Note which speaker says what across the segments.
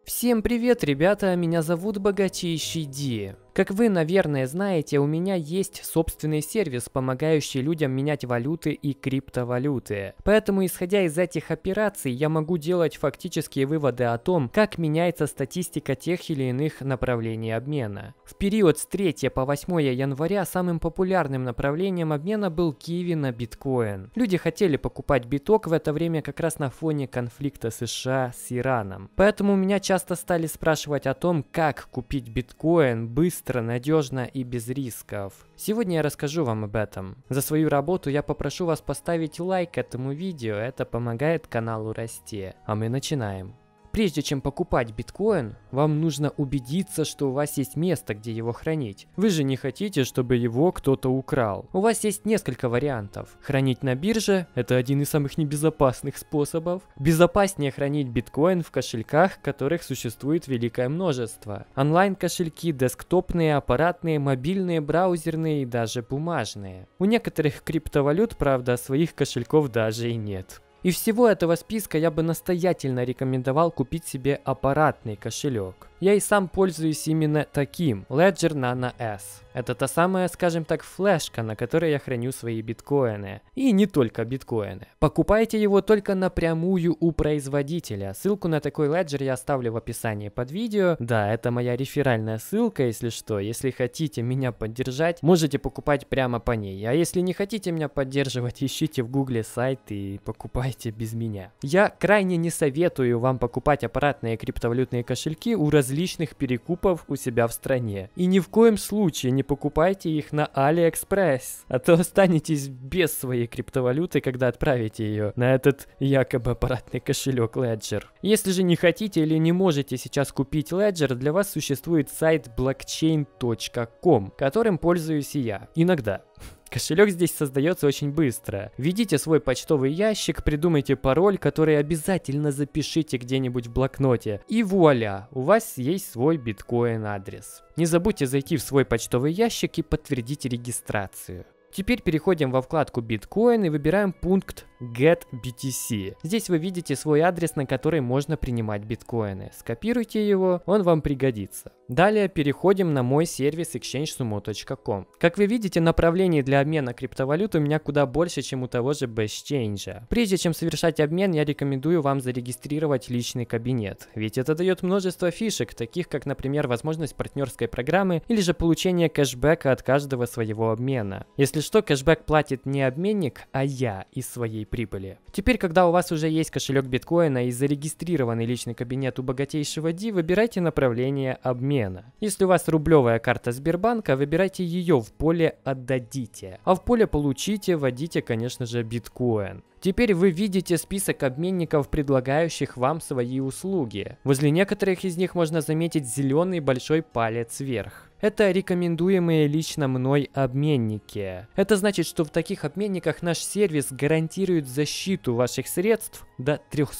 Speaker 1: Всем привет, ребята, меня зовут Богатейший Ди. Как вы, наверное, знаете, у меня есть собственный сервис, помогающий людям менять валюты и криптовалюты. Поэтому, исходя из этих операций, я могу делать фактические выводы о том, как меняется статистика тех или иных направлений обмена. В период с 3 по 8 января самым популярным направлением обмена был киви на биткоин. Люди хотели покупать биток в это время как раз на фоне конфликта США с Ираном. Поэтому меня часто стали спрашивать о том, как купить биткоин быстро, надежно и без рисков. Сегодня я расскажу вам об этом. За свою работу я попрошу вас поставить лайк этому видео, это помогает каналу расти. А мы начинаем. Прежде чем покупать биткоин, вам нужно убедиться, что у вас есть место, где его хранить. Вы же не хотите, чтобы его кто-то украл. У вас есть несколько вариантов. Хранить на бирже – это один из самых небезопасных способов. Безопаснее хранить биткоин в кошельках, которых существует великое множество. Онлайн-кошельки, десктопные, аппаратные, мобильные, браузерные и даже бумажные. У некоторых криптовалют, правда, своих кошельков даже и нет. Из всего этого списка я бы настоятельно рекомендовал купить себе аппаратный кошелек. Я и сам пользуюсь именно таким, Ledger Nano S. Это та самая, скажем так, флешка, на которой я храню свои биткоины. И не только биткоины. Покупайте его только напрямую у производителя. Ссылку на такой Ledger я оставлю в описании под видео. Да, это моя реферальная ссылка, если что. Если хотите меня поддержать, можете покупать прямо по ней. А если не хотите меня поддерживать, ищите в гугле сайт и покупайте без меня. Я крайне не советую вам покупать аппаратные криптовалютные кошельки у различных перекупов у себя в стране. И ни в коем случае не покупайте их на AliExpress, а то останетесь без своей криптовалюты, когда отправите ее на этот якобы аппаратный кошелек Ledger. Если же не хотите или не можете сейчас купить Ledger, для вас существует сайт blockchain.com, которым пользуюсь и я. Иногда. Кошелек здесь создается очень быстро. Введите свой почтовый ящик, придумайте пароль, который обязательно запишите где-нибудь в блокноте. И вуаля, у вас есть свой биткоин-адрес. Не забудьте зайти в свой почтовый ящик и подтвердить регистрацию. Теперь переходим во вкладку биткоин и выбираем пункт Get BTC. Здесь вы видите свой адрес, на который можно принимать биткоины. Скопируйте его, он вам пригодится. Далее переходим на мой сервис exchangesumo.com. Как вы видите, направлений для обмена криптовалют у меня куда больше, чем у того же BestChange. Прежде чем совершать обмен, я рекомендую вам зарегистрировать личный кабинет. Ведь это дает множество фишек, таких как, например, возможность партнерской программы или же получение кэшбэка от каждого своего обмена. Если что, кэшбэк платит не обменник, а я из своей прибыли. Теперь, когда у вас уже есть кошелек биткоина и зарегистрированный личный кабинет у богатейшего Ди, выбирайте направление обмена. Если у вас рублевая карта Сбербанка, выбирайте ее в поле «Отдадите», а в поле «Получите» вводите, конечно же, биткоин. Теперь вы видите список обменников, предлагающих вам свои услуги. Возле некоторых из них можно заметить зеленый большой палец вверх. Это рекомендуемые лично мной обменники. Это значит, что в таких обменниках наш сервис гарантирует защиту ваших средств до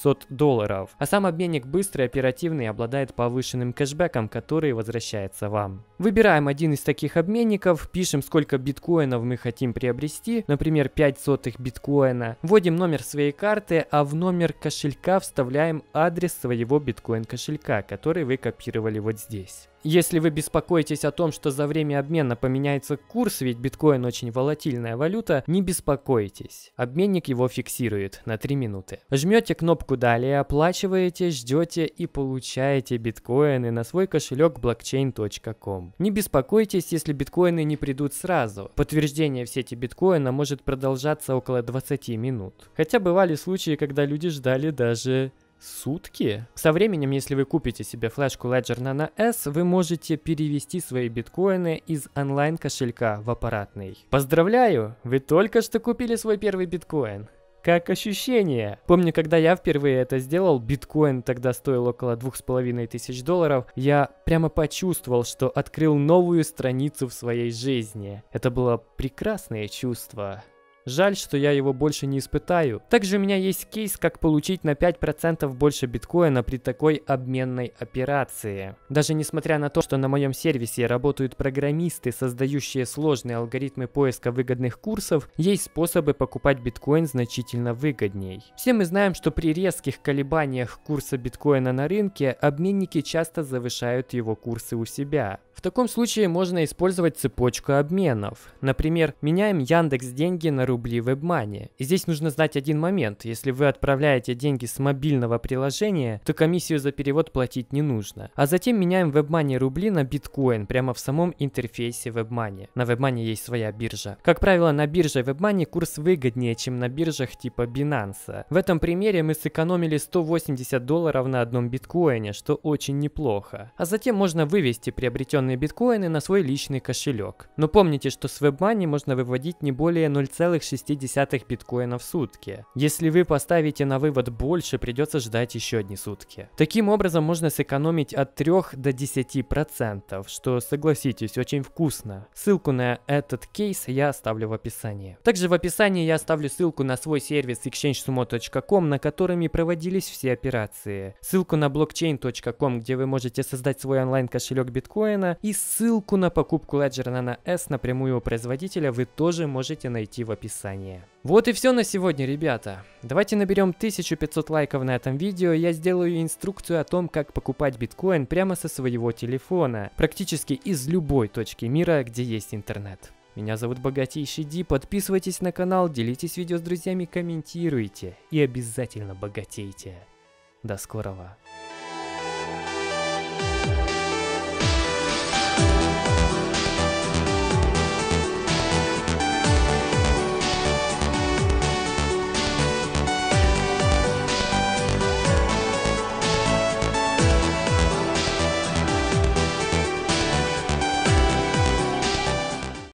Speaker 1: $300. А сам обменник быстрый, оперативный и обладает повышенным кэшбэком, который возвращается вам. Выбираем один из таких обменников, пишем, сколько биткоинов мы хотим приобрести, например, 5 сотых биткоина, вводим номер своей карты, а в номер кошелька вставляем адрес своего биткоин кошелька, который вы копировали вот здесь. Если вы беспокоитесь о том, что за время обмена поменяется курс, ведь биткоин очень волатильная валюта, не беспокойтесь. Обменник его фиксирует на 3 минуты. Жмете кнопку «Далее», оплачиваете, ждете и получаете биткоины на свой кошелек blockchain.com. Не беспокойтесь, если биткоины не придут сразу. Подтверждение в сети биткоина может продолжаться около 20 минут. Хотя бывали случаи, когда люди ждали даже сутки. Со временем, если вы купите себе флешку Ledger Nano S, вы можете перевести свои биткоины из онлайн-кошелька в аппаратный. Поздравляю! Вы только что купили свой первый биткоин. Как ощущение? Помню, когда я впервые это сделал, биткоин тогда стоил около $2500, я прямо почувствовал, что открыл новую страницу в своей жизни. Это было прекрасное чувство. Жаль, что я его больше не испытаю. Также у меня есть кейс, как получить на 5% больше биткоина при такой обменной операции. Даже несмотря на то, что на моем сервисе работают программисты, создающие сложные алгоритмы поиска выгодных курсов, есть способы покупать биткоин значительно выгодней. Все мы знаем, что при резких колебаниях курса биткоина на рынке обменники часто завышают его курсы у себя. В таком случае можно использовать цепочку обменов. Например, меняем Яндекс деньги на рубли в WebMoney. И здесь нужно знать один момент. Если вы отправляете деньги с мобильного приложения, то комиссию за перевод платить не нужно. А затем меняем в WebMoney рубли на биткоин прямо в самом интерфейсе WebMoney. На WebMoney есть своя биржа. Как правило, на бирже WebMoney курс выгоднее, чем на биржах типа Binance. В этом примере мы сэкономили $180 на одном биткоине, что очень неплохо. А затем можно вывести приобретенные биткоины на свой личный кошелек. Но помните, что с WebMoney можно выводить не более 0,6 биткоина в сутки. Если вы поставите на вывод больше, придется ждать еще одни сутки. Таким образом можно сэкономить от 3 до 10%, что, согласитесь, очень вкусно. Ссылку на этот кейс я оставлю в описании. Также в описании я оставлю ссылку на свой сервис exchangesumo.com, на которыми проводились все операции. Ссылку на blockchain.com, где вы можете создать свой онлайн-кошелек биткоина, и ссылку на покупку Ledger Nano S напрямую у производителя вы тоже можете найти в описании. Вот и все на сегодня, ребята. Давайте наберем 1500 лайков на этом видео, и я сделаю инструкцию о том, как покупать биткоин прямо со своего телефона, практически из любой точки мира, где есть интернет. Меня зовут Богатейший Ди, подписывайтесь на канал, делитесь видео с друзьями, комментируйте и обязательно богатейте. До скорого.